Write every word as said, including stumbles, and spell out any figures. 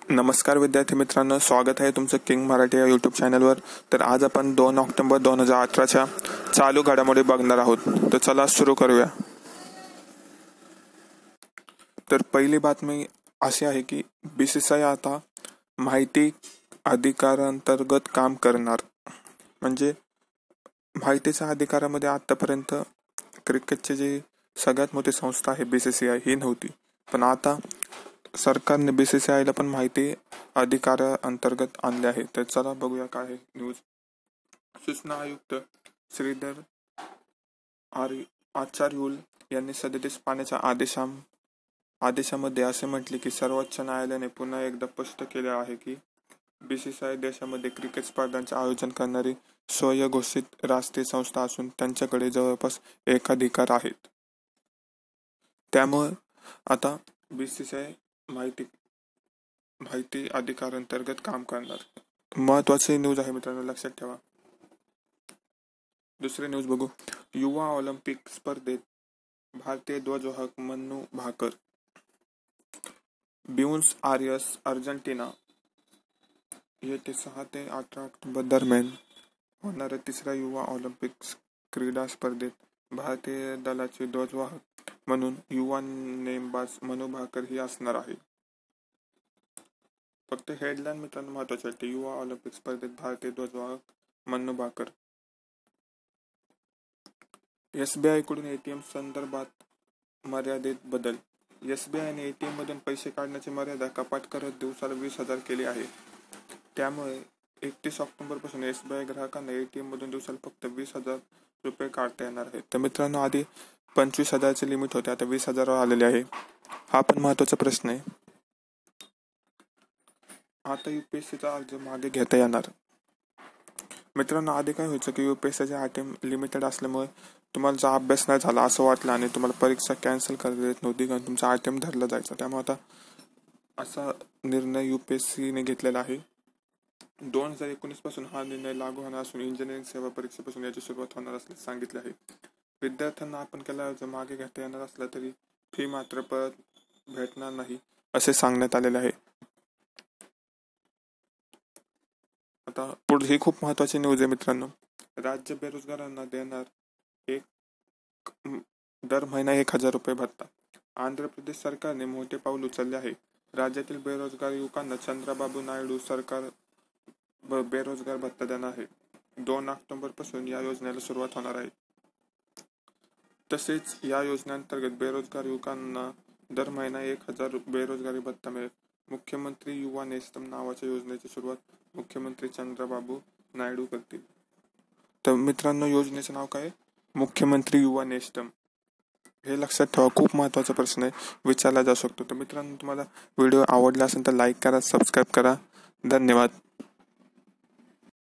नमस्कार विद्यार्थी मित्रांनो, स्वागत आहे तुमचं किंग मराठी या यूट्यूब चॅनलवर। तर आज आपण दोन ऑक्टोबर दोन हजार अठराच्या चालू घडामोडी बघणार आहोत। तर चला सुरू करूया। तर पहिली बातमी अशी आहे की बीसीसीआय आता माहिती अधिकारांतर्गत काम करणार। म्हणजे माहितीच्या अधिकारामध्ये आतापर्यंत क्रिकेटची जी सगळ्यात मोठी संस्था आहे बीसीसीआय ही नव्हती, पण आता सरकारने बीसीसीआयला पण माहिती अधिकारांतर्गत आणले आहे। तर चला बघूया काय आहे न्यूज। सूचना आयुक्त श्रीधर आचार्युल यांनी सदतीस पाण्याच्या आदेशा आदेशामध्ये असे म्हटले की सर्वोच्च न्यायालयाने पुन्हा एकदा स्पष्ट केले आहे की बीसीसीआय देशामध्ये क्रिकेट स्पर्धांचे आयोजन करणारी स्वयंघोषित राष्ट्रीय संस्था असून त्यांच्याकडे जवळपास एकाधिकार आहेत। त्यामुळे आता बीसीसीआय माहिती माहिती अधिकारांतर्गत काम करणार। महत्वाची न्यूज आहे मित्रांनो, लक्षात ठेवा। दुसरी न्यूज बघू। युवा ऑलिम्पिक स्पर्धेत भारतीय ध्वजवाहक मन्नू भाकर ब्युनॉस आयर्स अर्जेंटिना येथे सहा ते अठरा ऑक्टोबर दरम्यान होणाऱ्या तिसऱ्या युवा ऑलिम्पिक क्रीडा स्पर्धेत भारतीय दलाचे ध्वजवाहक म्हणून युवा नेमबाज मन्नू भाकर ही असणार आहे। फक्त हेडलाईन मित्रांनो महत्वाचे आहे, युवा ऑलिम्पिक स्पर्धेत भारतीय ध्वजवाहक मन्नू भाकर। एसबीआय कडून एटीएम संदर्भात मर्यादेत बदल। एसबीआयने एटीएम मधून पैसे काढण्याची मर्यादा कपात करत दिवसाला वीस हजार केली आहे। त्यामुळे एकतीस ऑक्टोबर पासून एसबीआय ग्राहकांना एटीएम मधून दिवसाला फक्त वीस हजार रुपये काढता येणार आहेत। तर मित्रांनो, आधी पंचवीस हजारचे लिमिट होते, आता वीस हजारावर आलेले आहे। हा पण महत्वाचा प्रश्न आहे। आता यूपीएससीचा अर्ज मागे घेता येणार। मित्रांनो, आधी काय व्हायचं की यूपीएससीचे आयटम लिमिटेड असल्यामुळे तुम्हाला जर अभ्यास नाही झाला असं वाटलं आणि तुम्हाला परीक्षा कॅन्सल करता येत नव्हती कारण तुमचा आयटम धरला जायचा। त्यामुळे आता असा निर्णय यूपीएससीने घेतलेला आहे। दोन हजार एकोणीस पासून हा निर्णय लागू होणार असून इंजिनिअरिंग सेवा परीक्षेपासून याची सुरुवात होणार असल्याचे सांगितले आहे। विद्यार्थ्यांना आपण केला अर्ज मागे घेता येणार असला तरी फी मात्र परत भेटणार नाही असे सांगण्यात आलेले आहे। आता पुढे ही खूप महत्वाची न्यूज आहे मित्रांनो। राज्य बेरोजगारांना देणार एक दर महिना एक हजार रुपये भत्ता। आंध्र प्रदेश सरकारने मोठे पाऊल उचलले आहे। राज्यातील बेरोजगार युवकांना चंद्रबाबू नायडू सरकार बेरोजगार भत्ता देणार आहे। दोन ऑक्टोबर पासून या योजनेला सुरुवात होणार आहे। तसेच या योजनेअंतर्गत बेरोजगार युवकांना दर महिना एक हजार बेरोजगारी भत्ता मिळेल। मुख्यमंत्री युवा नेस्तम नावाच्या योजनेची सुरुवात मुख्यमंत्री चंद्रबाबू नायडू करतील। तर मित्रांनो, योजनेचे नाव काय? मुख्यमंत्री युवा नेस्तम। हे लक्षात ठेवा, खूप महत्वाचा प्रश्न आहे, विचारला जाऊ शकतो। तर मित्रांनो, तुम्हाला व्हिडिओ आवडला असेल तर लाईक करा, सबस्क्राईब करा। धन्यवाद।